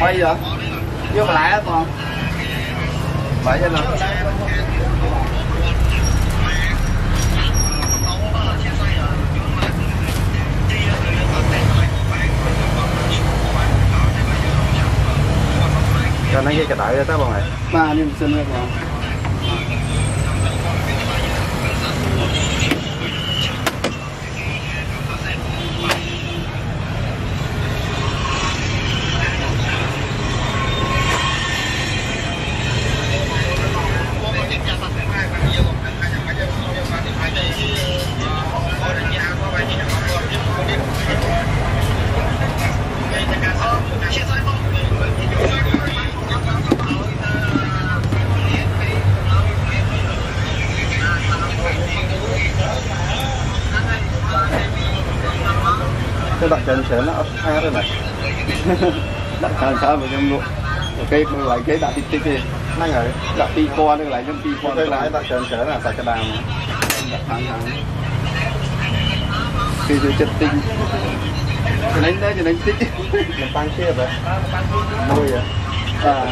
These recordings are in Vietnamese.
Quay vậy? Vô lại á con. Vậy cho nó. Cho nó cái đại đó bọn này. Mà nên xin các bạn. Cái đoạn trần sẽ nó tha rồi này. Đặt sao mà trong luôn. Cái lại cái đặt tí kia. Năng rồi. Đặt tí con nó lại trong tí con. Cái lại đoạn trần sẽ là sạch cái đàm. Đặt thẳng. Khi tôi chất tinh. Cho nên đấy cho nên tích. Mình tăng chia vậy. Môi vậy. À.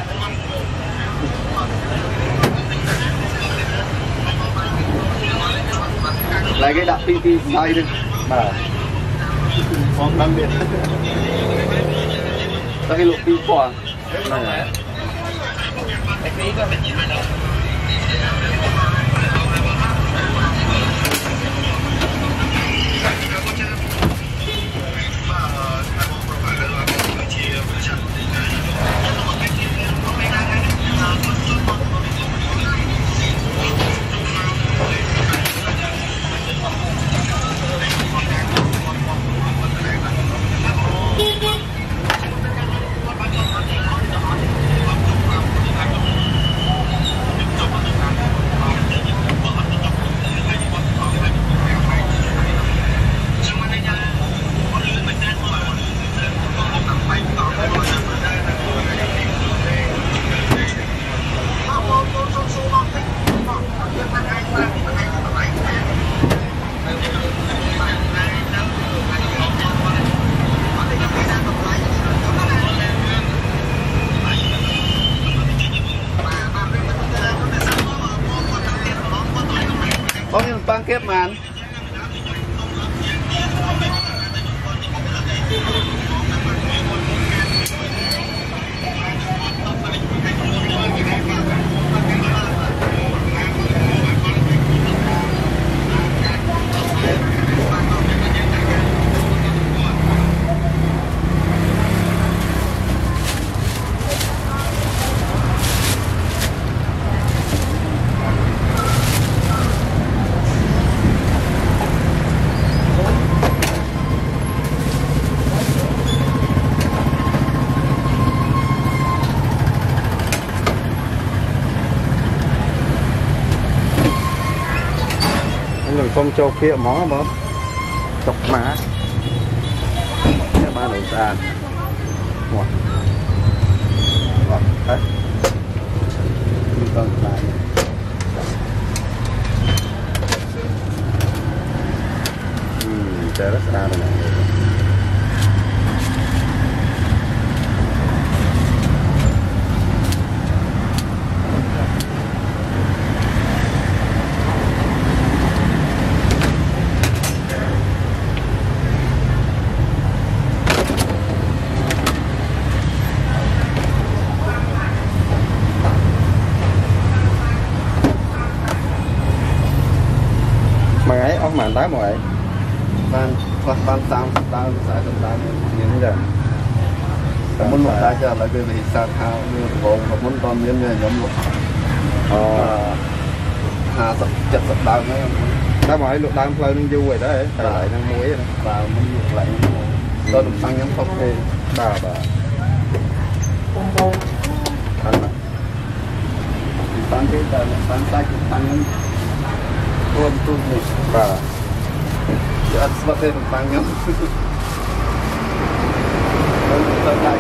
Lại cái đặt tí sai đi. Mà Con đang biệt. Ta cái lộ tí quả. năng rồi. Bao nhiêu băng kép mà anh? Đừng không cho kia món mà chọc má cái ba đồ sàn ngọt ngọt đấy Vâng, lại. Chơi rất xa rồi này. Mà ấy ông màn tái mọi Ban tao sẽ tầm tao như thế nào muốn một ta cho lại cái gì sao thao như gồm và muốn con như nhóm một hà sập chật sập đau nữa ta mọi lụt đang phơi nó vui rồi đó thầy lại đang muối và muốn ngược lại tôi được tăng nhóm không thì bà ăn tăng cái tăng tay tăng nhóm tuôn tuôn này bà chứ ăn sắp thêm tăng nhóm tôi lại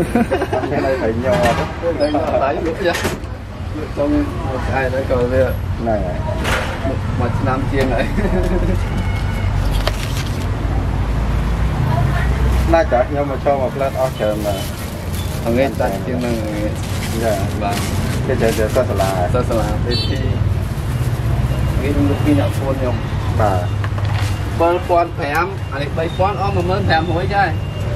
Cái này phải nhỏ đó. Đây nó lấy nữa chứ. Trong một ai đấy coi về Này. một năm chiên này. Nãy cả nhưng mà cho một lần ở chờ mà. Ở nghe ta chiên này. Dạ. Vâng. Cái chờ sao là. Sao là thì cái nhậu phun nhung. Bà. Bơ phun phèm, anh bay phun mà mới phèm hối chứ.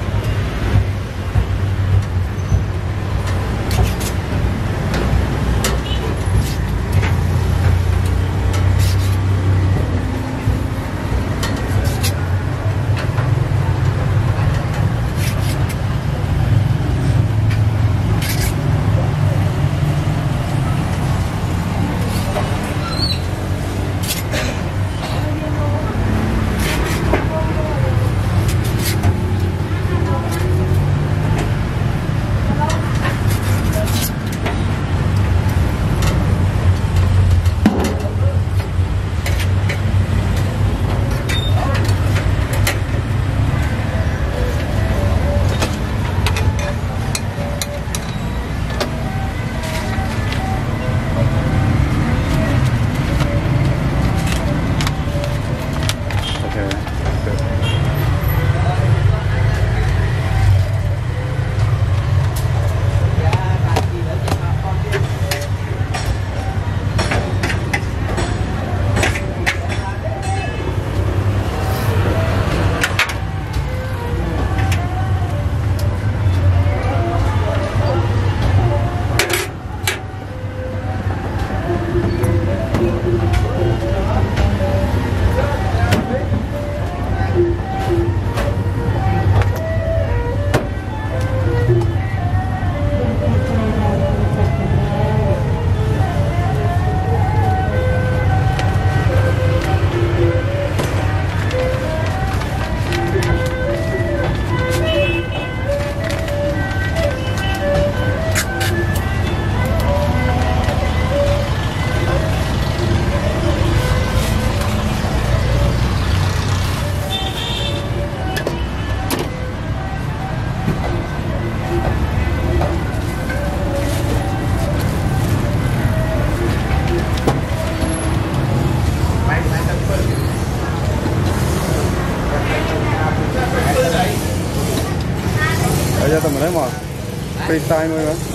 Bây giờ tụi mình thấy mà freestyle thôi mà.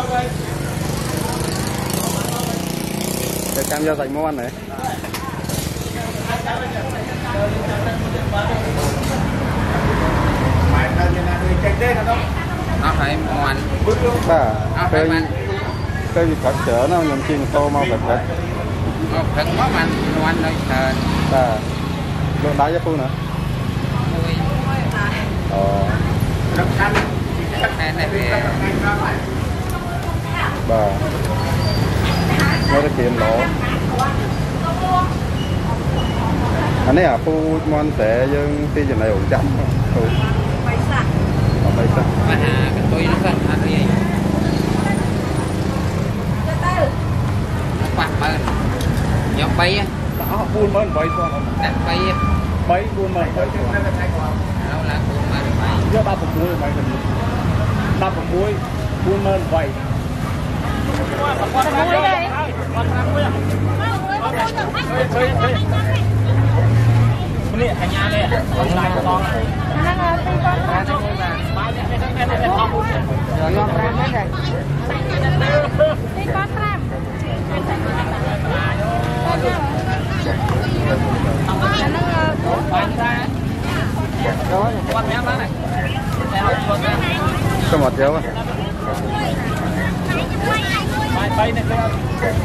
Để cam giao dành món ăn này. Nó phải món Bà, cây gì phát trở nào nhầm chiên tô mau thật đấy. thật món ăn món đây thờ. Bà, lượng đá cho phu nữa. Rất xanh. Này về. Bà, nó đã kiếm lỗ. Anh ấy à, phu món sẽ dương tí giờ này ổn chậm. Bay sạc. Bay sạc. Mà cái tôi nó gần hả gì? Quạt mơn. Nhóc bay á. Đó, buôn mơn bay qua. Đặt bay á. Bay buôn mơn bay qua. Đâu là buôn mơn bay. Giờ 3 phần muối bay gần. 3 phần muối buôn mơn bay. Con muối đây. Ini hanya ni, online con. Nó là phi con ra thôi. Rồi con ra hết rồi. Phi con ra. Con méo đó này. Có một dấu à? Bay này con.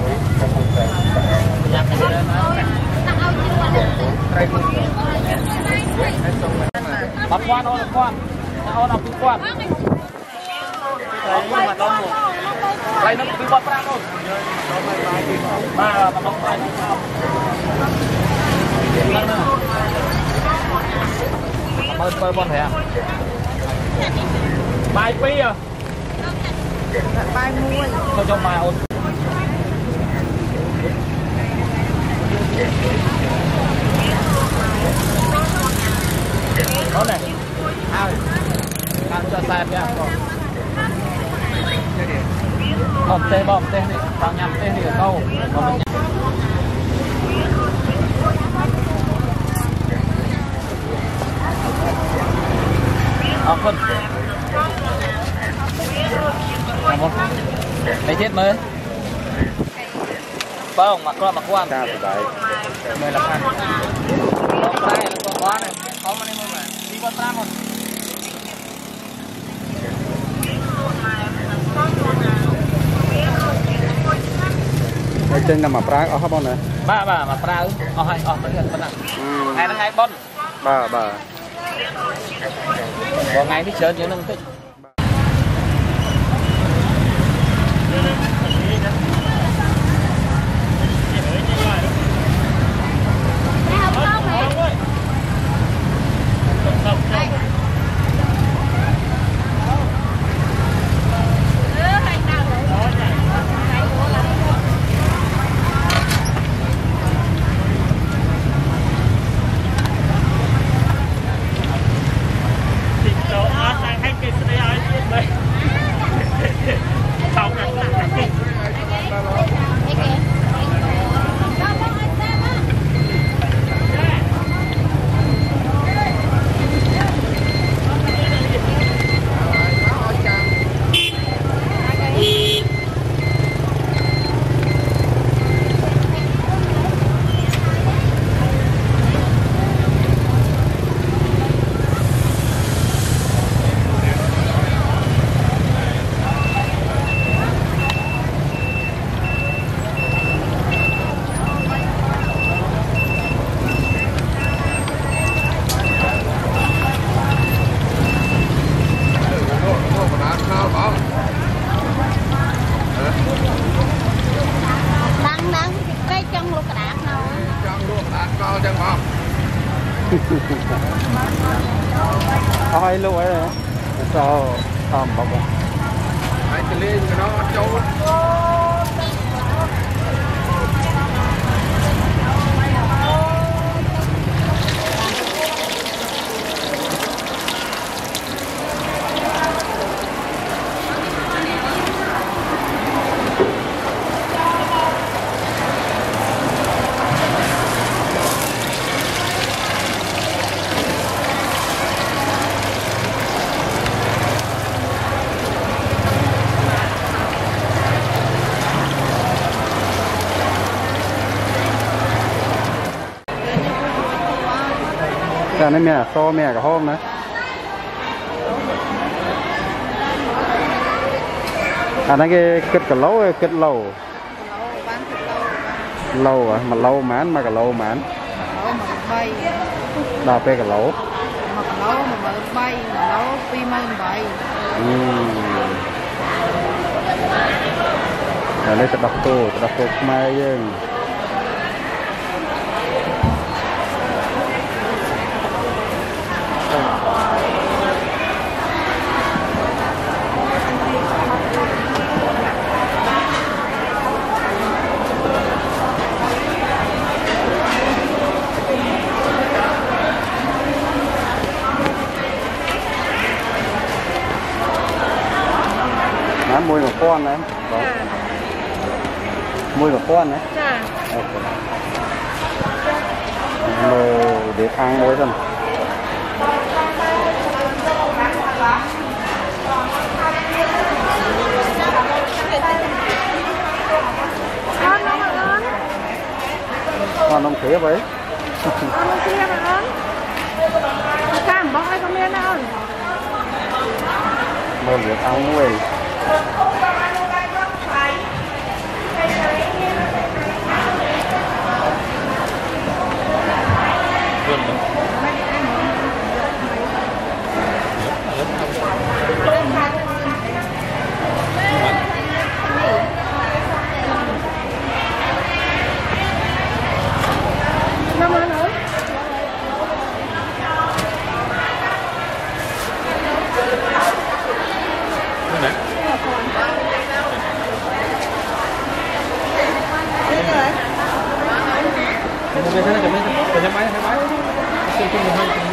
Bắt quan ôn quan, ôn học quan. Mà đông rồi. Đây nó bị bắt ra rồi. Mà không phải. Bơi con thế à? Bài pi à? Bài mua. Thôi cho bài ôn. Đó này. Ao. Ăn cho sai nha con. bom tê này tao nhầm tê thì ở đâu phân lấy chết mới không mặc quan cao thì đấy 15 con trai là con quá này có mà nên mà đi con trai một trên là mà prang ở hấp bông này ba mà prang ở hai ở tới gần này ngày nó ngày bon ba có ngày đi chơi nhớ nâng tích ai luôn ấy này sao bọc ai chỉ lên cái nó trâu cái này mẹ so mẹ cả hôm đấy này cái kết cả lâu lâu à mà lâu mán mà cả lâu mán đào pe cả lâu mà bay mà lâu pi mây bay đây sẽ đọc tô mai dương mùi một con đấy mùi một con đấy để ăn mỗi lần con nông khía vậy con nông khía mà con cam bóc ai không biết đâu mơ việc ăn mùi Cái này